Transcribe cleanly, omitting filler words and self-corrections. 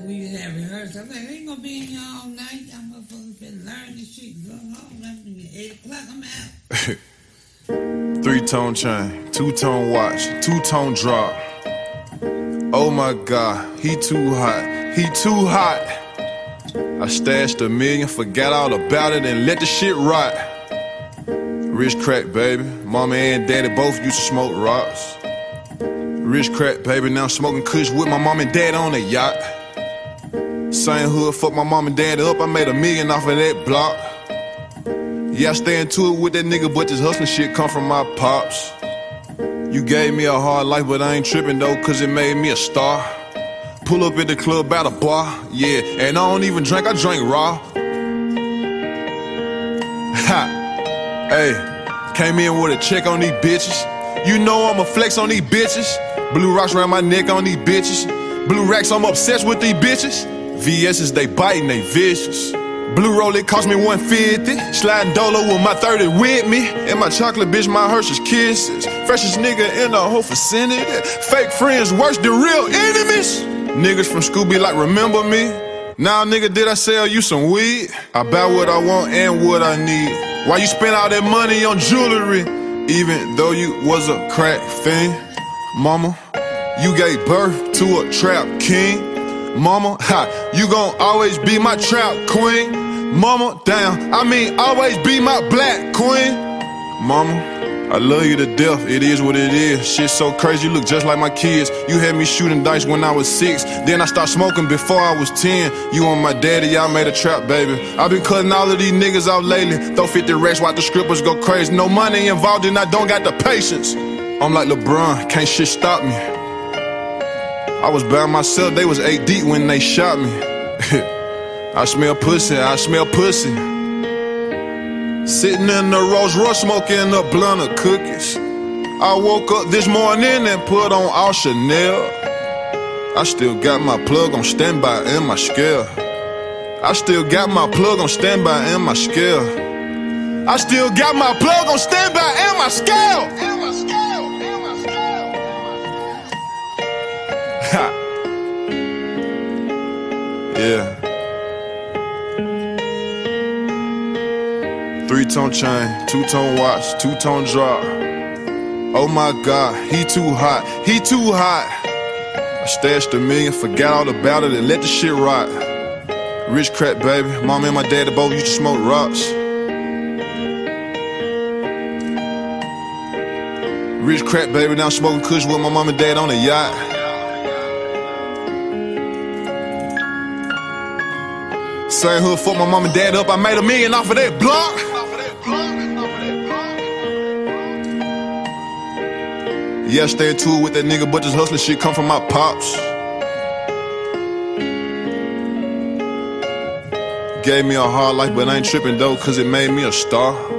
we used to have rehearsal. I'm like, I ain't gonna be in here all night. Y'all motherfuckers been learning this shit. Going home. At 8 o'clock, I'm out. 3-tone chain, 2-tone watch, 2-tone drop. Oh my God, he too hot, he too hot. I stashed $1 million, forgot all about it, and let the shit rot. Rich crack, baby. Mama and daddy both used to smoke rocks. Rich crack, baby. Now I'm smoking kush with my mom and dad on a yacht. Same hood, fuck my mom and dad up. I made $1 million off of that block. Yeah, I stay into it with that nigga, but this hustling shit come from my pops. You gave me a hard life, but I ain't tripping though, cause it made me a star. Pull up at the club by the bar, yeah, and I don't even drink, I drink raw. Ha! Hey, came in with a check on these bitches. You know I'ma flex on these bitches. Blue rocks around my neck on these bitches. Blue racks, I'm obsessed with these bitches. VS's, they biting, they vicious. Blue roll, it cost me $150. Sliding dolo with my 30 with me. And my chocolate bitch, my Hershey's kisses. Freshest nigga in the whole vicinity. Fake friends worse than real enemies. Niggas from school be like, remember me? Nah, nigga, did I sell you some weed? I buy what I want and what I need. Why you spend all that money on jewelry? Even though you was a crack fiend. Mama, you gave birth to a trap king. Mama, ha, you gon' always be my trap queen. Mama, damn, I mean always be my black queen. Mama, I love you to death, it is what it is. Shit so crazy, you look just like my kids. You had me shooting dice when I was 6. Then I started smoking before I was 10. You and my daddy, y'all made a trap, baby. I been cutting all of these niggas out lately. Throw 50 racks, watch the strippers go crazy. No money involved and I don't got the patience. I'm like LeBron, can't shit stop me. I was by myself, they was 8 deep when they shot me. I smell pussy, I smell pussy. Sitting in the Rolls Royce smoking a blunt of cookies. I woke up this morning and put on all Chanel. I still got my plug on standby and my scale. I still got my plug on standby and my scale. I still got my plug on standby and my scale. Ha. Yeah. 3-tone chain, 2-tone watch, 2-tone drop. Oh my God, he too hot, he too hot. I stashed $1 million, forgot all about it, and let the shit rot. Rich crack, baby. Mom and my daddy both used to smoke rocks. Rich crack, baby. Now I'm smoking kush with my mom and dad on a yacht. Same hood, fuck my mom and dad up. I made $1 million off of that block. Yeah, I stay in tour with that nigga, but this hustling shit come from my pops. Gave me a hard life, but I ain't tripping though, cause it made me a star.